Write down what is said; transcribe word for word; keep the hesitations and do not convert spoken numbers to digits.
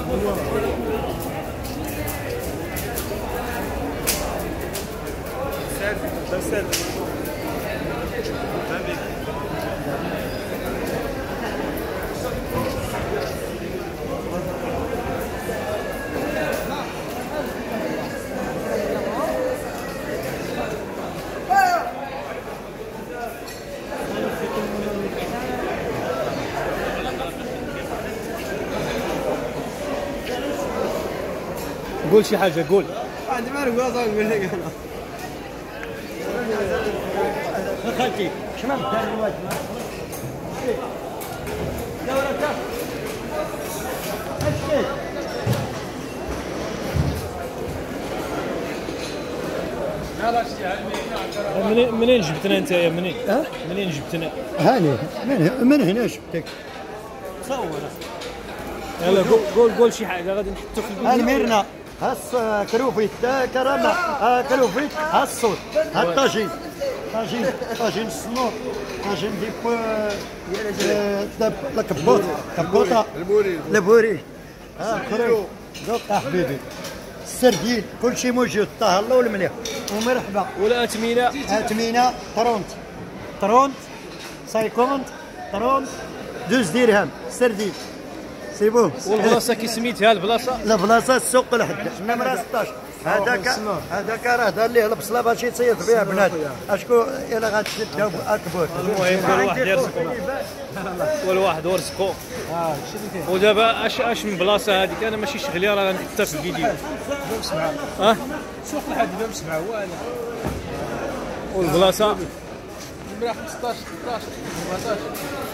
قول شي حاجة قول. عندي ما نقول اصلا نقول لك انا. خالتي شمال دار الواد دورك اشكي منين منين جبتنا انت يا منين؟ ها؟ منين جبتنا؟ هاني من من هنا جبتك صور. يلا قول قول قول شي حاجة غادي نحطو في الفيديو. الميرنا هاس كروفيت كرامة ها كروفيت ها الصوت ها الطاجين طاجين طاجين السنور طاجين ديب لا كبوط كبوطة البوري البوري ها خريج ذوق حبيبي السردين كل شيء موجود طه الله والمليح ومرحبا. ولا أتمينة. أتمينة طرونت طرونت سايكونت طرونت دوز درهم سردين سيبوه. والبلاصة كي سميتها البلاصة؟ لا بلاصة السوق الحد نمرة ستطاش. هذاك هذاك راه دار ليه البصله باش يصيد بها بنات اشكون الا غتشد اكبر. المهم كل واحد يرزقو كل واحد ورزقو. ودابا اش اش من بلاصة هذيك انا ماشي شغلي راه غنحطها في الفيديو. ها سوق الحد باب سبعة هو هذا. والبلاصة نمرة خمسطاش ستطاش أربعطاش.